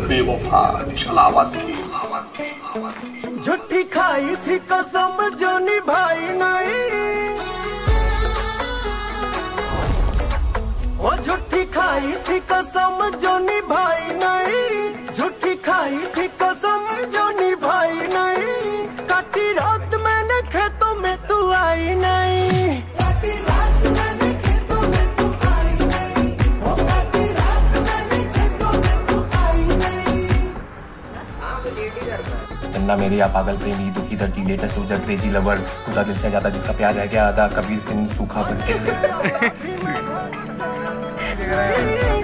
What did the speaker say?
बेवफा छलावत थी। झूठी खाई थी कसम जो निभाई नहीं, वो झूठी खाई थी कसम जो निभाई नहीं, झूठी खाई थी कसम जो निभाई नहीं। काटी रात मैंने खेतों में तू आई नहीं, काटी रात मैंने खेतों में तू आई नहीं, वो काटी रात मैंने खेतों में तू आई नहीं। चन्ना मेरे या पागल प्रेमी दुखी धरती लेटेस्ट ऊर्जा क्रेजी लवर खुदा दिल से ज्यादा जिसका प्यार है क्या आधा कबीर सिंह सूखा बनते